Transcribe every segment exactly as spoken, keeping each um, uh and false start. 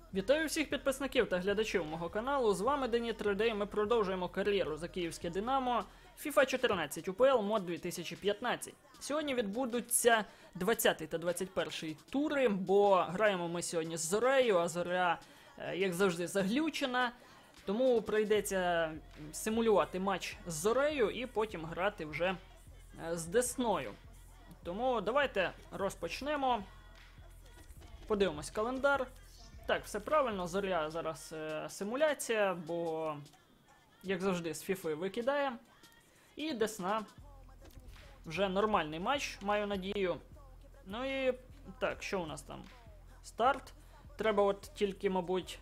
Вітаю всіх підписників та глядачів мого каналу, з вами Дені три дей, ми продовжуємо кар'єру за київське Динамо, FIFA чотирнадцять УПЛ мод дві тисячі п'ятнадцять. Сьогодні відбудуться двадцятий та двадцять перший тури, бо граємо ми сьогодні з Зорею, а Зоря, як завжди, заглючена. Тому прийдеться симулювати матч з Зорею і потім грати вже з Десною. Тому давайте розпочнемо. Подивимось календар. Так, все правильно, Зоря зараз е, симуляція, бо, як завжди, з Фіфи викидає. І Десна вже нормальний матч, маю надію. Ну і так, що у нас там? Старт. Треба от тільки, мабуть...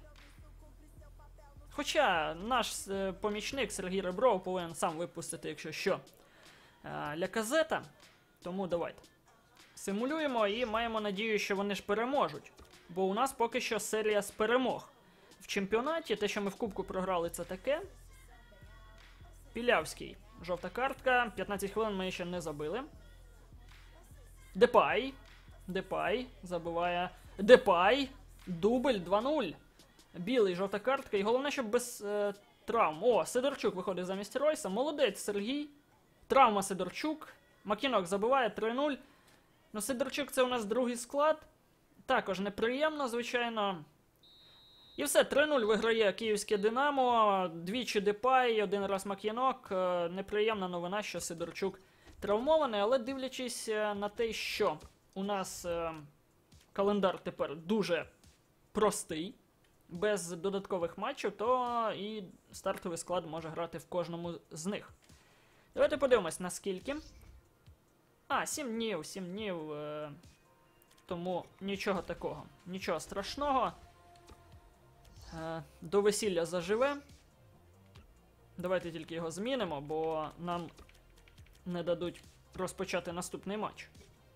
Хоча наш е, помічник Сергій Ребров повинен сам випустити, якщо що, е, Ляказета. Тому давайте. Симулюємо і маємо надію, що вони ж переможуть. Бо у нас поки що серія з перемог. В чемпіонаті, те, що ми в кубку програли, це таке. Пілявський. Жовта картка. п'ятнадцять хвилин ми ще не забили. Депай. Депай. Забиває. Депай. Дубль два нуль. Білий, жовта картка. І головне, щоб без е, травм. О, Сидорчук виходить замість Ройса. Молодець, Сергій. Травма Сидорчук. Макінок забиває три нуль. Ну, Сидорчук це у нас другий склад. Також неприємно, звичайно. І все, три нуль виграє київське Динамо. Двічі Депай, один раз Мак'янок. Неприємна новина, що Сидорчук травмований, але дивлячись на те, що у нас е, календар тепер дуже простий, без додаткових матчів, то і стартовий склад може грати в кожному з них. Давайте подивимось, наскільки. А, сім днів, сім днів... Е... Тому нічого такого, нічого страшного. Е, до весілля заживе. Давайте тільки його змінимо, бо нам не дадуть розпочати наступний матч.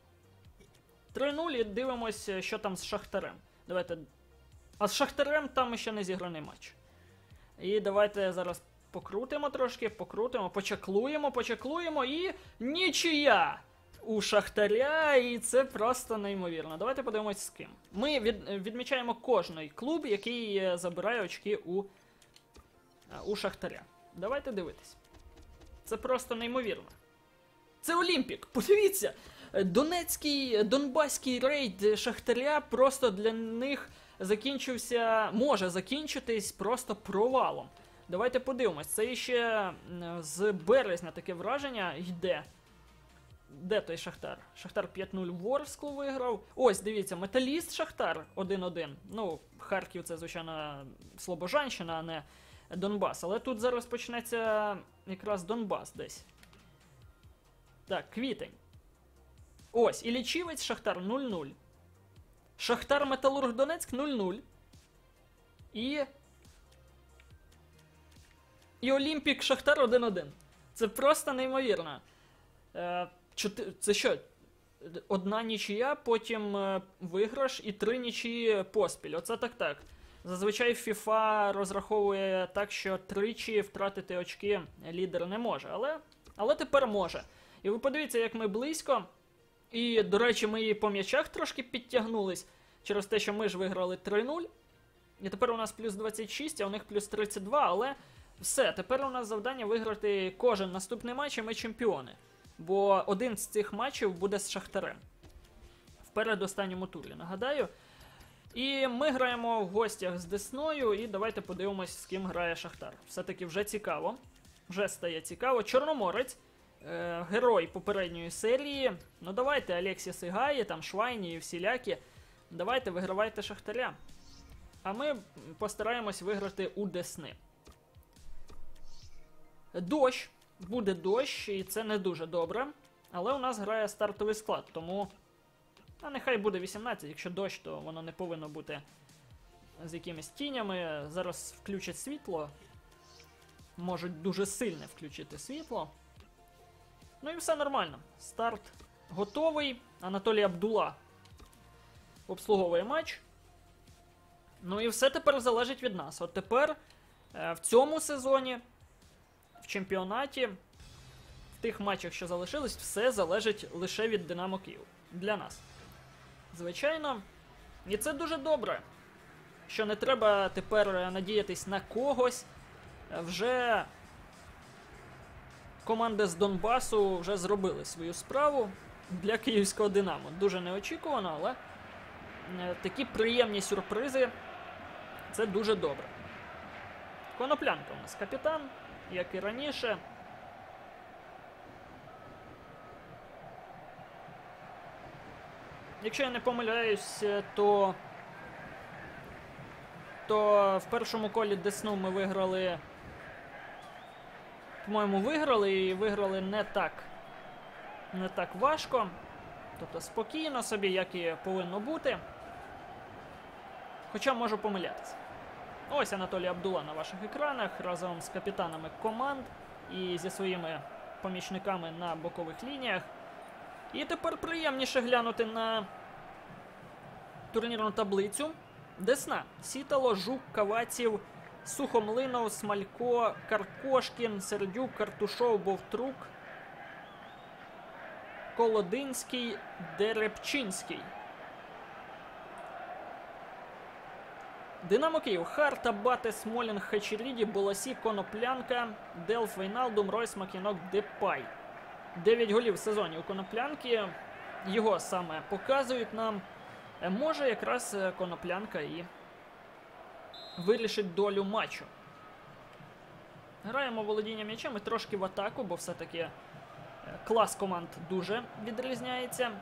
три нуль і дивимося, що там з Шахтарем. Давайте. А з Шахтарем там ще не зіграний матч. І давайте зараз покрутимо трошки, покрутимо, почаклуємо, почаклуємо і нічия! У Шахтаря, і це просто неймовірно. Давайте подивимось з ким. Ми від, відмічаємо кожний клуб, який забирає очки у, у Шахтаря. Давайте дивитись. Це просто неймовірно. Це Олімпік! Подивіться! Донецький, донбаський рейд Шахтаря просто для них закінчився, може закінчитись просто провалом. Давайте подивимось. Це ще з березня таке враження йде. Де той Шахтар? Шахтар п'ять нуль Ворсклу виграв. Ось, дивіться, Металіст Шахтар один один. Ну, Харків це, звичайно, Слобожанщина, а не Донбас. Але тут зараз почнеться якраз Донбас десь. Так, квітень. Ось, і Лічівець Шахтар нуль нуль. Шахтар Металург Донецьк нуль нуль. І... І Олімпік Шахтар один один. Це просто неймовірно. Е... Чотир... Це що? Одна нічия, потім е, виграш і три нічиї поспіль. Оце так-так. Зазвичай FIFA розраховує так, що тричі втратити очки лідер не може. Але, але тепер може. І ви подивіться, як ми близько. І, до речі, ми і по м'ячах трошки підтягнулись. Через те, що ми ж виграли три нуль. І тепер у нас плюс двадцять шість, а у них плюс тридцять два. Але все, тепер у нас завдання виграти кожен наступний матч, і ми чемпіони. Бо один з цих матчів буде з Шахтарем. В передостанньому турі, нагадаю. І ми граємо в гостях з Десною, і давайте подивимось, з ким грає Шахтар. Все-таки вже цікаво. Вже стає цікаво. Чорноморець, е герой попередньої серії. Ну давайте, Алексіс Ігаї, там Швайні і всілякі. Давайте, вигравайте Шахтаря. А ми постараємось виграти у Десни. Дощ. Буде дощ, і це не дуже добре. Але у нас грає стартовий склад, тому... А нехай буде вісімнадцять, якщо дощ, то воно не повинно бути з якимись тінями. Зараз включать світло. Можуть дуже сильно включити світло. Ну і все нормально. Старт готовий. Анатолій Абдула обслуговує матч. Ну і все тепер залежить від нас. От тепер в цьому сезоні... В чемпіонаті, в тих матчах, що залишились, все залежить лише від Динамо Київ. Для нас. Звичайно. І це дуже добре. що не треба тепер надіятись на когось. Вже команди з Донбасу вже зробили свою справу для київського Динамо. Дуже неочікувано, але такі приємні сюрпризи – це дуже добре. Коноплянка у нас капітан, як і раніше. Якщо я не помиляюсь, то, то в першому колі Десну ми виграли, по-моєму, виграли і виграли не так, не так важко. Тобто спокійно собі, як і повинно бути. Хоча можу помилятися. Ось Анатолій Абдула на ваших екранах разом з капітанами команд і зі своїми помічниками на бокових лініях. І тепер приємніше глянути на турнірну таблицю. Десна. Сітало, Жук, Каваців, Сухомлинов, Смалько, Каркошкін, Сердюк, Картушов, Бовтрук, Колодинський, Деребчинський. Динамо Київ. Харта, Бате, Смолін, Хачеріді, Боласі, Коноплянка, Делф, Вейналдум, Ройс, Макінок, Депай. Дев'ять голів в сезоні у Коноплянки. Його саме показують нам. Може якраз Коноплянка і вирішить долю матчу. Граємо володіння м'ячем і трошки в атаку, бо все-таки клас команд дуже відрізняється.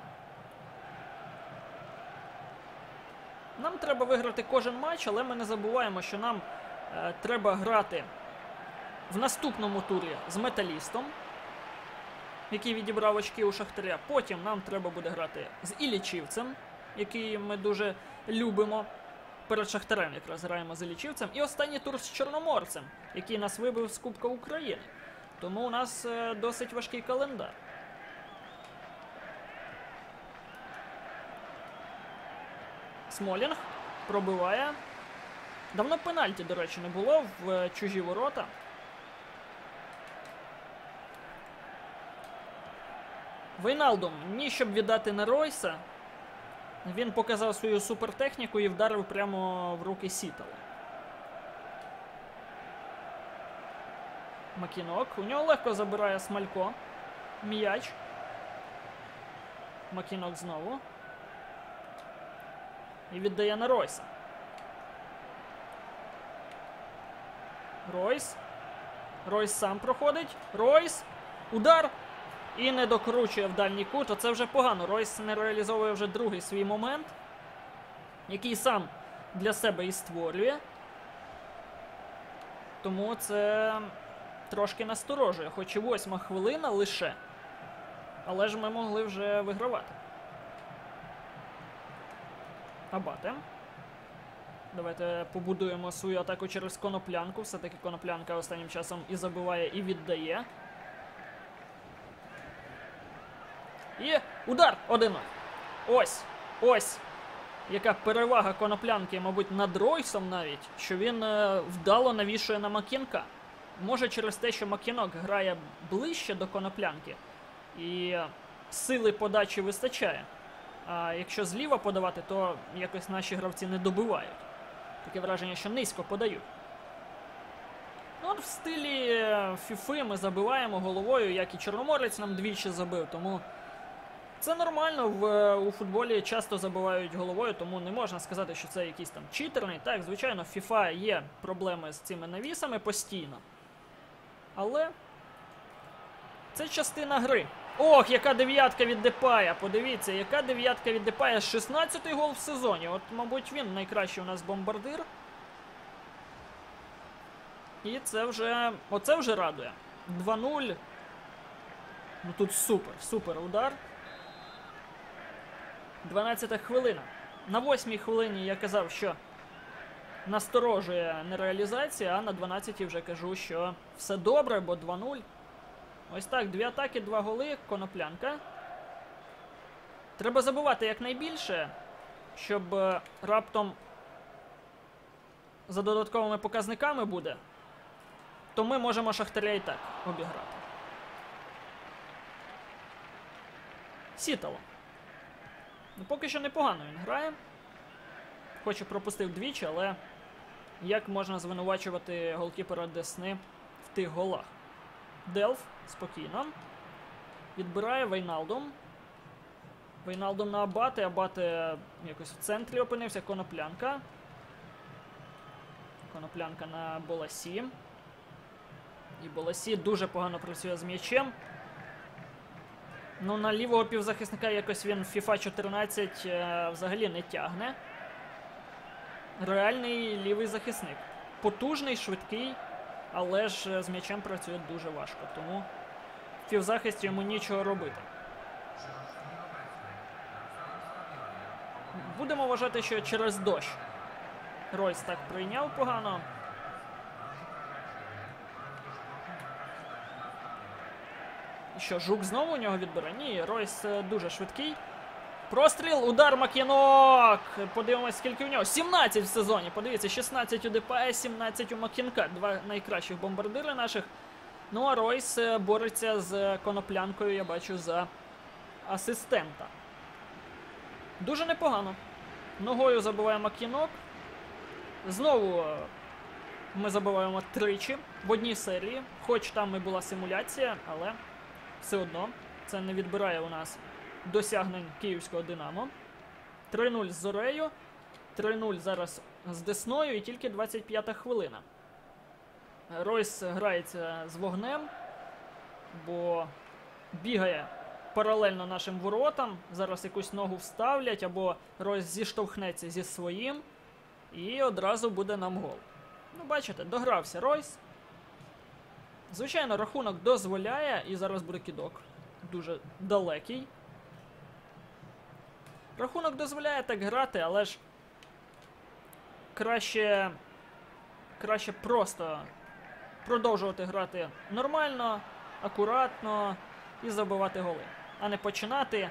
Нам треба виграти кожен матч, але ми не забуваємо, що нам е, треба грати в наступному турі з Металістом, який відібрав очки у Шахтаря. Потім нам треба буде грати з Іллічівцем, який ми дуже любимо. Перед Шахтарем якраз граємо з Іллічівцем. І останній тур з Чорноморцем, який нас вибив з Кубка України. Тому у нас е, досить важкий календар. Смолінг пробиває. Давно пенальті, до речі, не було в чужі ворота. Вейналдум, ні щоб віддати на Ройса. Він показав свою супертехніку і вдарив прямо в руки Сітала. Макінок. У нього легко забирає Смалько. М'яч. Макінок знову. І віддає на Ройса. Ройс. Ройс сам проходить. Ройс. Удар. І не докручує в дальній кут. Оце вже погано. Ройс не реалізовує вже другий свій момент, який сам для себе і створює. Тому це трошки насторожує. Хоч і восьма хвилина лише. Але ж ми могли вже вигравати. Абате. Давайте побудуємо свою атаку через Коноплянку. Все-таки Коноплянка останнім часом і забиває, і віддає. І удар! один нуль. Ось, ось. Яка перевага Коноплянки, мабуть, над Ройсом навіть, що він е, вдало навішує на Макінка. Може через те, що Макінок грає ближче до Коноплянки і сили подачі вистачає. А якщо зліва подавати, то якось наші гравці не добивають. Таке враження, що низько подають. Ну, от в стилі Фіфи ми забиваємо головою, як і Чорноморець нам двічі забив, тому це нормально. В, у футболі часто забивають головою, тому не можна сказати, що це якийсь там читерний. Так, звичайно, в FIFA є проблеми з цими навісами постійно. Але це частина гри. Ох, яка дев'ятка від Депая. Подивіться, яка дев'ятка від Депая. шістнадцятий гол в сезоні. От, мабуть, він найкращий у нас бомбардир. І це вже... Оце вже радує. два нуль. Ну тут супер, супер удар. дванадцята хвилина. На восьмій хвилині я казав, що насторожує нереалізація, а на дванадцятій вже кажу, що все добре, бо два нуль. Ось так, дві атаки, два голи, Коноплянка. Треба забивати якнайбільше, щоб раптом за додатковими показниками буде, то ми можемо Шахтаря і так обіграти. Сітало. Ну, поки що непогано він грає. Хоч і пропустив двічі, але як можна звинувачувати голкіпера Десни в тих голах? Делф спокійно. Відбирає Вейналдум. Вейналдум на Абате. Абате якось в центрі опинився. Коноплянка. Коноплянка на Боласі. І Боласі дуже погано працює з м'ячем. Ну, на лівого півзахисника якось він в FIFA чотирнадцять е, взагалі не тягне. Реальний лівий захисник. Потужний, швидкий, але ж з м'ячем працює дуже важко. Тому в півзахисті йому нічого робити. Будемо вважати, що через дощ Ройс так прийняв погано. І що, Жук знову у нього відбере? Ні, Ройс дуже швидкий. Простріл, удар, Макінок! Подивимось, скільки в нього. сімнадцять в сезоні. Подивіться, шістнадцять у Депая, сімнадцять у Макінка. Два найкращих бомбардири наших. Ну, а Ройс бореться з Коноплянкою, я бачу, за асистента. Дуже непогано. Ногою забиває Макінок. Знову ми забиваємо тричі в одній серії. Хоч там і була симуляція, але все одно це не відбирає у нас досягнень київського Динамо. три нуль з Зорею. три нуль зараз з Десною і тільки двадцять п'ята хвилина. Ройс грається з вогнем, бо бігає паралельно нашим воротам. Зараз якусь ногу вставлять, або Ройс зіштовхнеться зі своїм. І одразу буде нам гол. Ну, бачите, догрався Ройс. Звичайно, рахунок дозволяє, і зараз буде кидок. Дуже далекий. Рахунок дозволяє так грати, але ж краще, краще просто продовжувати грати нормально, акуратно і забивати голи. А не починати,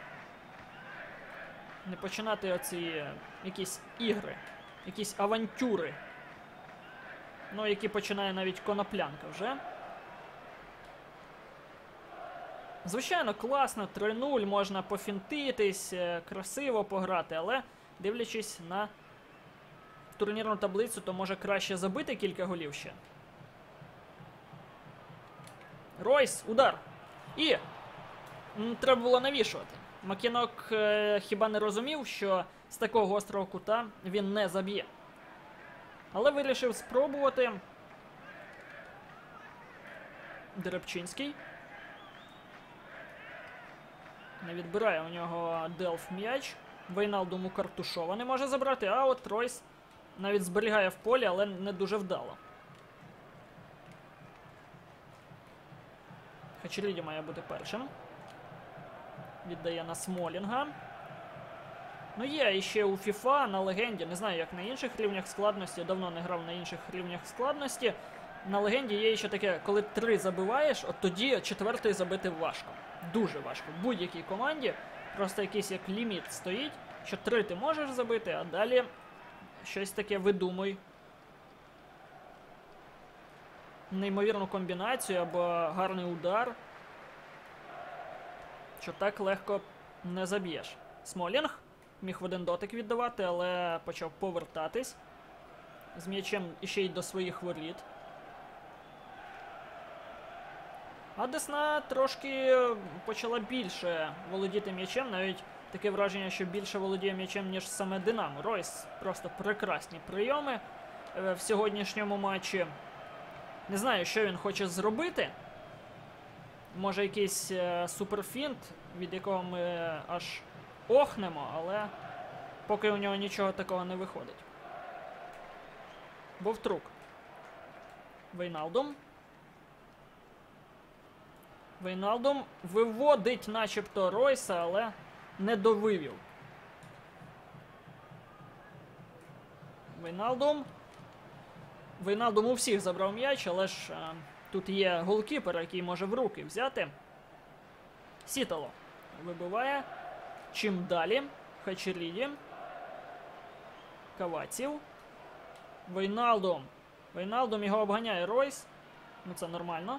не починати оці якісь ігри, якісь авантюри. Ну, які починає навіть Коноплянка вже. Звичайно, класно, три нуль, можна пофінтитись, красиво пограти, але дивлячись на турнірну таблицю, то може краще забити кілька голів ще. Ройс, удар. І м, треба було навішувати. Макінок е, хіба не розумів, що з такого гострого кута він не заб'є. Але вирішив спробувати. Деребчинський. Не відбирає у нього Делф м'яч. Вейналдуму Картушова не може забрати, а от Ройс навіть зберігає в полі, але не дуже вдало. Хачеріді має бути першим. Віддає на Смолінга. Ну є іще у FIFA на Легенді, не знаю як на інших рівнях складності, давно не грав на інших рівнях складності. На Легенді є ще таке, коли три забиваєш, от тоді четвертий забити важко. Дуже важко. В будь-якій команді просто якийсь як ліміт стоїть, що три ти можеш забити, а далі щось таке видумуй. Неймовірну комбінацію або гарний удар, що так легко не заб'єш. Смолінг міг в один дотик віддавати, але почав повертатись. З м'ячем іще й до своїх воріт. А Десна трошки почала більше володіти м'ячем. Навіть таке враження, що більше володіє м'ячем, ніж саме Динамо. Ройс просто прекрасні прийоми в сьогоднішньому матчі. Не знаю, що він хоче зробити. Може якийсь е, суперфінт, від якого ми аж охнемо, але поки у нього нічого такого не виходить. Вовтрук. Вейналдум. Вейналдум виводить начебто Ройса, але не довивів. Вейналдум. Вейналдум у всіх забрав м'яч, але ж а, тут є голкіпер, який може в руки взяти. Сітало вибиває. Чим далі? Хачеріді. Каваців. Вейналдум. Вейналдум його обганяє Ройс. Ну це нормально.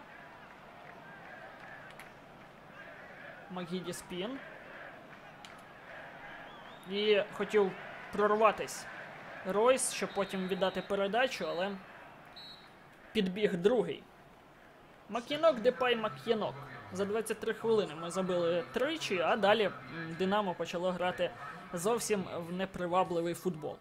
Макгіді спін. І хотів прорватись Ройс, щоб потім віддати передачу, але підбіг другий. Мак'єнок, Депай, Мак'єнок. За двадцять три хвилини ми забили тричі, а далі Динамо почало грати зовсім в непривабливий футбол.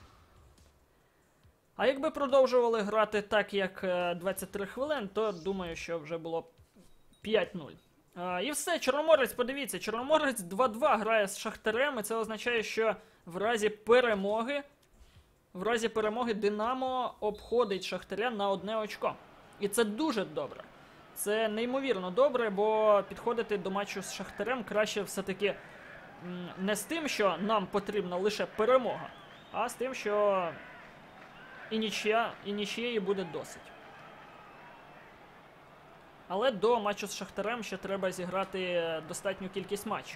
А якби продовжували грати так, як двадцять три хвилин, то думаю, що вже було п'ять нуль. А, і все, Чорноморець, подивіться, Чорноморець два-два грає з Шахтарем, і це означає, що в разі перемоги, в разі перемоги Динамо обходить Шахтаря на одне очко. І це дуже добре. Це неймовірно добре, бо підходити до матчу з Шахтарем краще все-таки не з тим, що нам потрібна лише перемога, а з тим, що і нічия, і нічиєї буде досить. Але до матчу з Шахтарем ще треба зіграти достатню кількість матчів.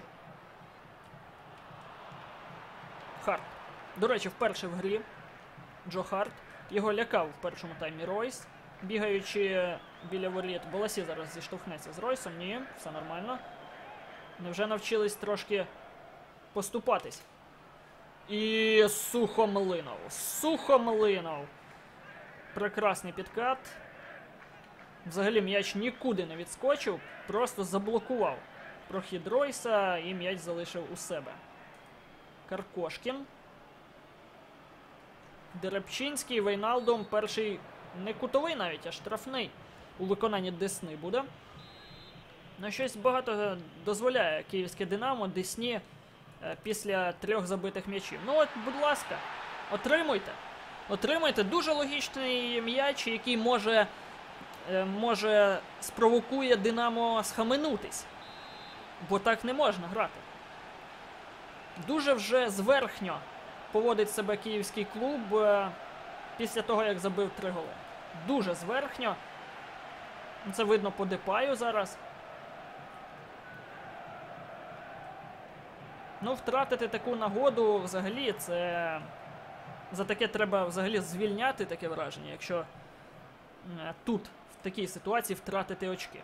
Харт. До речі, вперше в грі Джо Харт. Його лякав в першому таймі Ройс. Бігаючи біля воріт, Боласі зараз зіштовхнеться з Ройсом. Ні, все нормально. Невже навчились трошки поступатись? І Сухомлинов. Сухомлинов. Прекрасний підкат. Взагалі м'яч нікуди не відскочив, просто заблокував прохід Ройса і м'яч залишив у себе. Каркошкін. Деребчинський, Вейналдум, перший не кутовий навіть, а штрафний у виконанні Десни буде. Ну, щось багато дозволяє київське Динамо Десні е, після трьох забитих м'ячів. Ну от, будь ласка, отримуйте. Отримуйте дуже логічний м'яч, який може, е, може спровокує Динамо схаменутись. Бо так не можна грати. Дуже вже зверхньо поводить себе київський клуб е, після того, як забив три голи. Дуже зверхньо. Це видно по Депаю зараз. Ну, втратити таку нагоду взагалі, це... За таке треба взагалі звільняти, таке враження, якщо е, тут, в такій ситуації, втратити очки.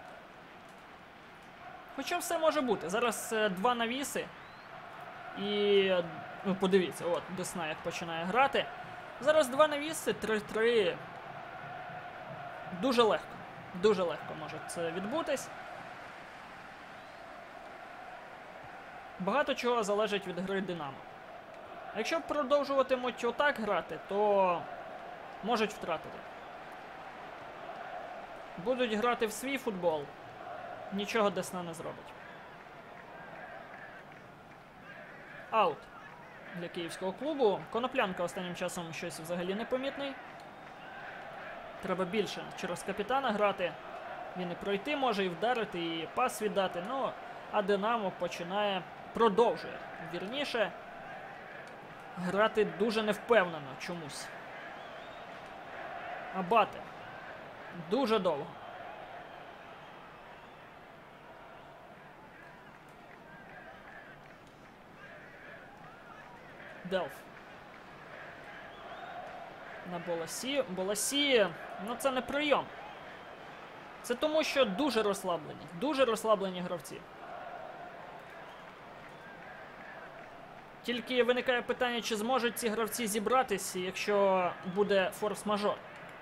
Хоча все може бути. Зараз е, два навіси. І, ну, подивіться, от, Десна як починає грати. Зараз два навіси, три-три. Дуже легко. Дуже легко може це відбутись. Багато чого залежить від гри Динамо. Якщо продовжуватимуть отак грати, то можуть втратити. Будуть грати в свій футбол, нічого Десна не зробить. Аут для київського клубу. Коноплянка останнім часом щось взагалі непомітний. Треба більше через капітана грати. Він і пройти може, і вдарити, і пас віддати. Ну, а Динамо починає, продовжує, вірніше, грати дуже невпевнено чомусь. Абате. Дуже довго. Делф. На Боласі. Боласі, ну це не прийом. Це тому, що дуже розслаблені. Дуже розслаблені гравці. Тільки виникає питання, чи зможуть ці гравці зібратися, якщо буде форс-мажор.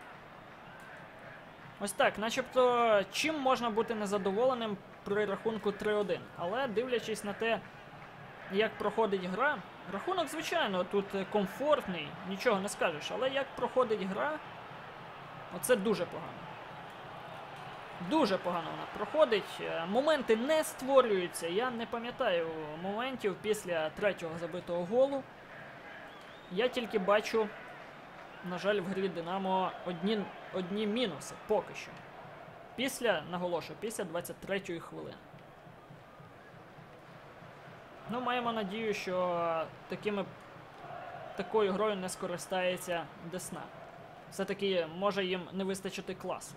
Ось так, начебто, чим можна бути незадоволеним при рахунку три один. Але дивлячись на те, як проходить гра, рахунок, звичайно, тут комфортний, нічого не скажеш. Але як проходить гра, оце дуже погано. Дуже погано вона проходить. Моменти не створюються. Я не пам'ятаю моментів після третього забитого голу. Я тільки бачу, на жаль, в грі Динамо одні, одні мінуси поки що. Після, наголошую, після двадцять третьої хвилини. Ну, маємо надію, що такими, такою грою не скористається Десна. Все-таки може їм не вистачити класу.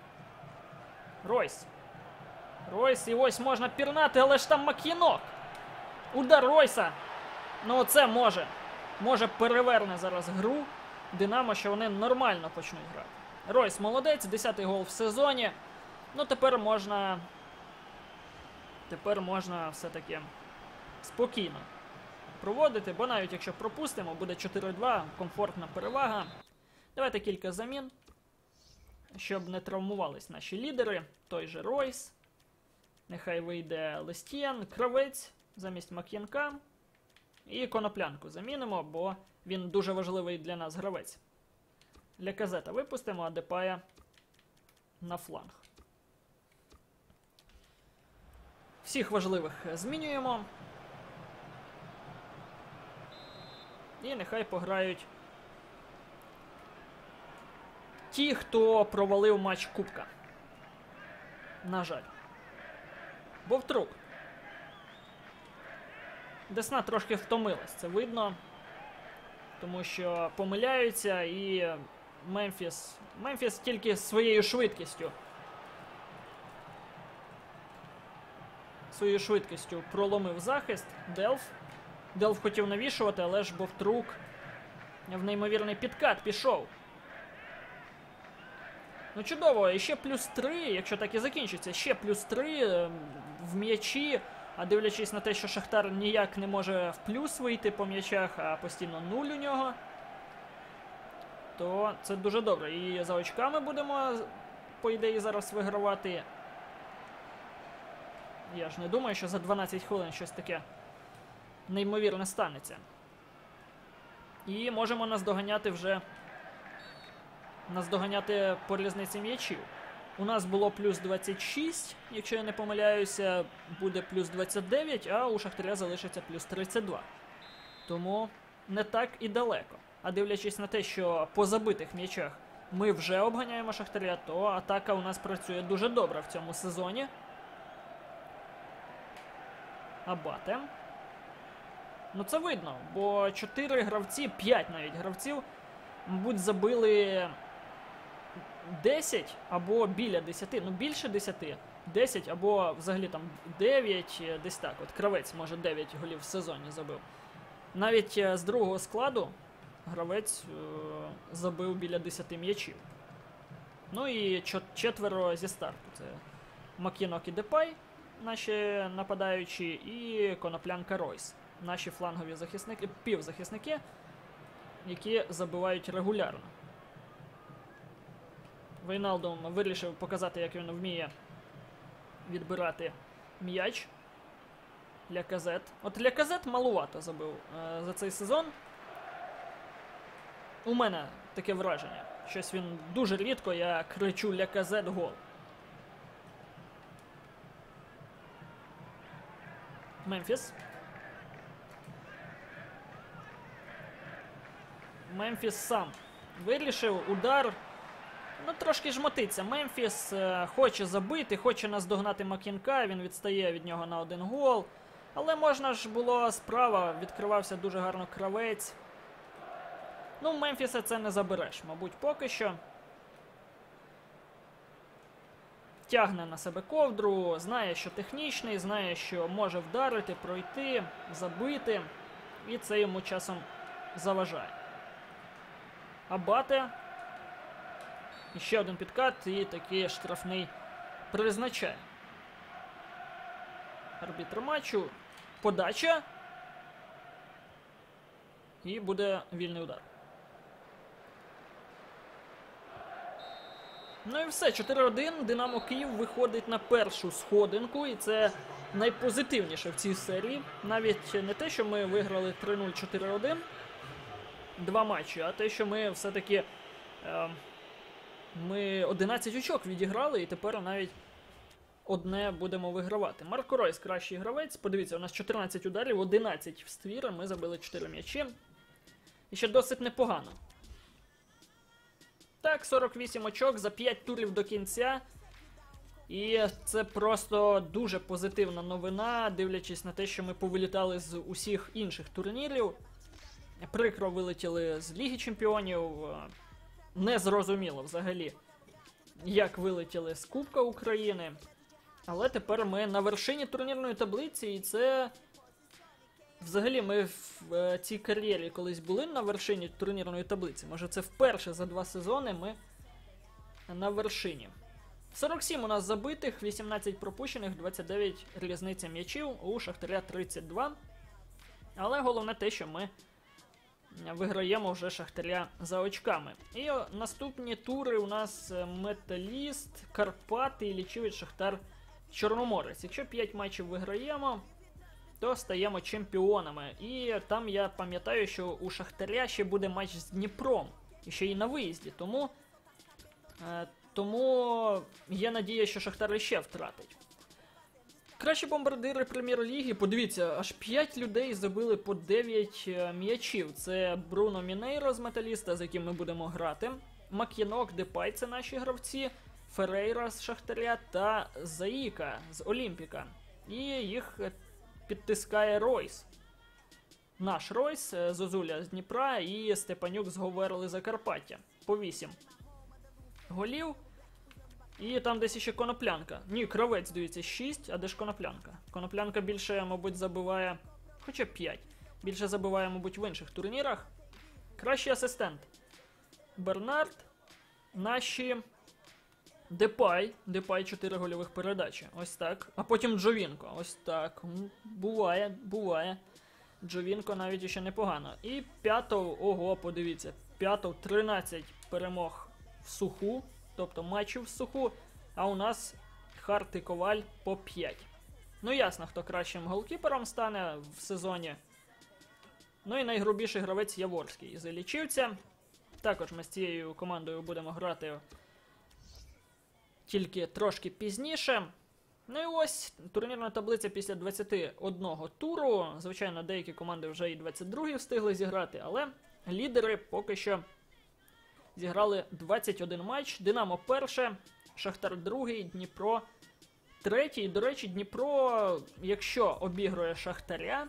Ройс. Ройс, і ось можна пірнати, але ж там Мак'єнок. Удар Ройса. Ну оце може. Може переверне зараз гру Динамо, що вони нормально почнуть грати. Ройс молодець, десятий гол в сезоні. Ну тепер можна... Тепер можна все-таки спокійно проводити, бо навіть якщо пропустимо, буде чотири два, комфортна перевага. Давайте кілька замін, щоб не травмувались наші лідери. Той же Ройс, нехай вийде Лестієн, Кравець замість Мак'янка і Коноплянку замінимо, бо він дуже важливий для нас гравець. Ляказета випустимо, а Депая на фланг. Всіх важливих змінюємо. І нехай пограють ті, хто провалив матч Кубка. На жаль. Бовтрук. Десна трошки втомилась, це видно. Тому що помиляються і Мемфіс... Мемфіс тільки своєю швидкістю. Своєю швидкістю проломив захист. Делф. Делф хотів навішувати, але ж Бовтрук в неймовірний підкат пішов. Ну чудово, і ще плюс три, якщо так і закінчиться, ще плюс три в м'ячі. А дивлячись на те, що Шахтар ніяк не може в плюс вийти по м'ячах, а постійно нуль у нього, то це дуже добре. І за очками будемо, по ідеї, зараз вигравати. Я ж не думаю, що за дванадцять хвилин щось таке неймовірне станеться. І можемо наздоганяти вже наздоганяти по різниці м'ячів. У нас було плюс двадцять шість, якщо я не помиляюся, буде плюс двадцять дев'ять, а у Шахтаря залишиться плюс тридцять два. Тому не так і далеко. А дивлячись на те, що по забитих м'ячах ми вже обганяємо Шахтаря, то атака у нас працює дуже добре в цьому сезоні. Абате. Ну це видно, бо чотири гравці, п'ять навіть гравців, мабуть, забили десять або біля десяти, ну більше десяти, десять або взагалі там дев'ять, десь так. От Кравець, може, дев'ять голів в сезоні забив. Навіть з другого складу гравець е забив біля десяти м'ячів. Ну і четверо зі старту. Це Мак'янок і Депай, наші нападаючі, і Коноплянка Ройс. Наші флангові захисники, півзахисники, які забивають регулярно. Вейналдум вирішив показати, як він вміє відбирати м'яч. Ляказет. От Ляказет малувато забив е за цей сезон. У мене таке враження. Щось він дуже рідко, я кричу Ляказет гол. Мемфіс. Мемфіс сам вирішив удар. Ну, трошки жмотиться. Мемфіс е хоче забити, хоче наздогнати Мак'янка, він відстає від нього на один гол. Але можна ж було справа, відкривався дуже гарно Кравець. Ну, Мемфіса це не забереш, мабуть, поки що. Тягне на себе ковдру, знає, що технічний, знає, що може вдарити, пройти, забити. І це йому часом заважає. Абате. І ще один підкат, і такий штрафний призначає. Арбітр матчу. Подача. І буде вільний удар. Ну і все, чотири один. Динамо Київ виходить на першу сходинку. І це найпозитивніше в цій серії. Навіть не те, що ми виграли три нуль, чотири один. Два матчі, а те, що ми все-таки... Е Ми одинадцять очок відіграли, і тепер навіть одне будемо вигравати. Марко Ройс кращий гравець. Подивіться, у нас чотирнадцять ударів, одинадцять в ствір, ми забили чотири м'ячі. І ще досить непогано. Так, сорок вісім очок за п'ять турів до кінця. І це просто дуже позитивна новина, дивлячись на те, що ми повилітали з усіх інших турнірів. Прикро вилетіли з Ліги Чемпіонів. Незрозуміло взагалі, як вилетіли з Кубка України. Але тепер ми на вершині турнірної таблиці, і це... Взагалі, ми в цій кар'єрі колись були на вершині турнірної таблиці. Може, це вперше за два сезони ми на вершині. сорок сім у нас забитих, вісімнадцять пропущених, двадцять дев'ять різниця м'ячів, у Шахтаря тридцять два. Але головне те, що ми виграємо вже Шахтаря за очками. І наступні тури у нас Металіст, Карпати і Лічівець, Шахтар, Чорноморець. Якщо п'ять матчів виграємо, то стаємо чемпіонами. І там я пам'ятаю, що у Шахтаря ще буде матч з Дніпром. І ще й на виїзді. Тому, е, тому є надія, що Шахтар іще втратить. Кращі бомбардири прем'єр-ліги. Подивіться, аж п'ять людей забили по дев'ять м'ячів. Це Бруно Мінейро з Металіста, з яким ми будемо грати. Мак'єнок, Депай – це наші гравці. Ферейра з Шахтаря та Заїка з Олімпіка. І їх підтискає Ройс. Наш Ройс, Зозуля з Дніпра і Степанюк з Говерли Закарпаття. По вісім голів. І там десь ще Коноплянка. Ні, Кравець, дивіться, шість, а де ж Коноплянка? Коноплянка більше, мабуть, забиває, хоча п'ять. Більше забиває, мабуть, в інших турнірах. Кращий асистент. Бернард. Наші Депай. Депай чотири гольових передачі. Ось так. А потім Джовінко. Ось так. Буває, буває. Джовінко навіть іще непогано. І П'ятов, ого, подивіться. П'ятов тринадцять перемог в суху. Тобто матчів в суху, а у нас Харт і Коваль по п'ять. Ну ясно, хто кращим голкіпером стане в сезоні. Ну і найгрубіший гравець Яворський з Іллічівця. Також ми з цією командою будемо грати тільки трошки пізніше. Ну і ось турнірна таблиця після двадцяти одного туру. Звичайно, деякі команди вже і двадцять другий встигли зіграти, але лідери поки що зіграли двадцять один матч. Динамо перше, Шахтар другий, Дніпро третій. До речі, Дніпро, якщо обігрує Шахтаря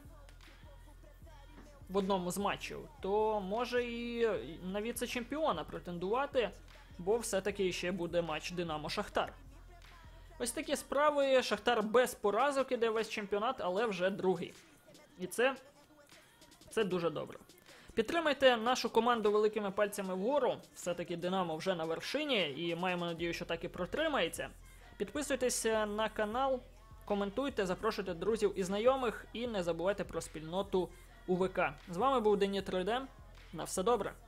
в одному з матчів, то може і на віце-чемпіона претендувати, бо все-таки ще буде матч Динамо-Шахтар. Ось такі справи. Шахтар без поразок іде весь чемпіонат, але вже другий. І це, це дуже добре. Підтримайте нашу команду великими пальцями вгору. Все-таки Динамо вже на вершині і маємо надію, що так і протримається. Підписуйтесь на канал, коментуйте, запрошуйте друзів і знайомих і не забувайте про спільноту УВК. З вами був Деніт три де. На все добре.